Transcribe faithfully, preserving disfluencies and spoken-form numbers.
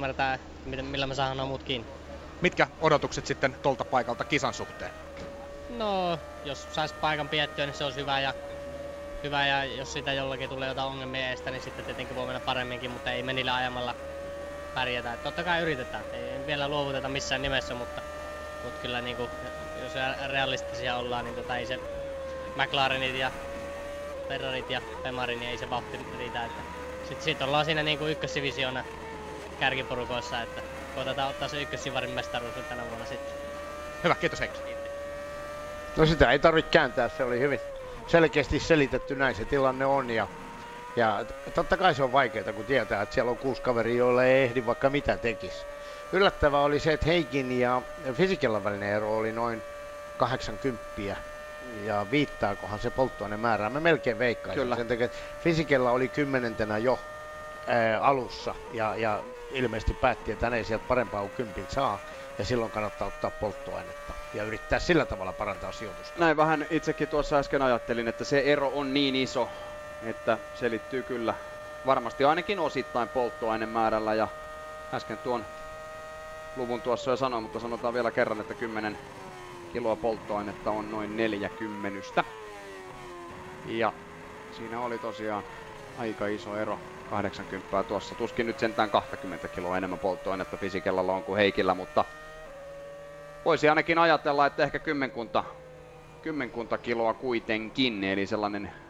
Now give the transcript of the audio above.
ymmärretään, millä me saadaan nuo muut kiinni. Mitkä odotukset sitten tolta paikalta kisan suhteen? No, jos sais paikan piettyä, niin se olisi hyvä ja, hyvä ja jos siitä jollakin tulee jotain ongelmia eestä, niin sitten tietenkin voi mennä paremminkin, mutta ei me niillä ajamalla pärjätä. Et totta kai yritetään, ei vielä luovuteta missään nimessä, mutta, mutta kyllä niin kuin, jos realistisia ollaan, niin tota, ei se McLarenit ja Ferrarit ja Bemarin, niin ei se vauhti riitä. Sitten sit ollaan siinä niin kuin ykkösdivisioona kärkiporukoissa, että koitetaan ottaa se ykkössivarin mestaruus tänä vuonna sitten. Hyvä, kiitos Heikki. No sitä ei tarvitse kääntää, se oli hyvin selkeästi selitetty, näin se tilanne on. Ja, ja totta kai se on vaikeaa, kun tietää, että siellä on kuusi kaveria, joilla ei ehdi vaikka mitä tekisi. Yllättävää oli se, että Heikin ja Fisikellan välinen ero oli noin kahdeksankymmentä. Ja viittaakohan se polttoaineen määrää? Mä melkein veikkaisin Kyllä. sen takia, että Fisikella oli kymmenentenä jo ää, alussa ja, ja ilmeisesti päätti, että hän ei sieltä parempaa kuin kympin saa. Ja silloin kannattaa ottaa polttoainetta ja yrittää sillä tavalla parantaa sijoitusta. Näin vähän itsekin tuossa äsken ajattelin, että se ero on niin iso, että selittyy kyllä varmasti ainakin osittain polttoainemäärällä. Ja äsken tuon luvun tuossa jo sanoin, mutta sanotaan vielä kerran, että kymmenen kiloa polttoainetta on noin neljäkymmentä. Ja siinä oli tosiaan aika iso ero, kahdeksankymmentä tuossa. Tuskin nyt sentään kaksikymmentä kiloa enemmän polttoainetta Fisikellalla on kuin Heikillä, mutta voisi ainakin ajatella, että ehkä kymmenkunta, kymmenkunta kiloa kuitenkin, eli sellainen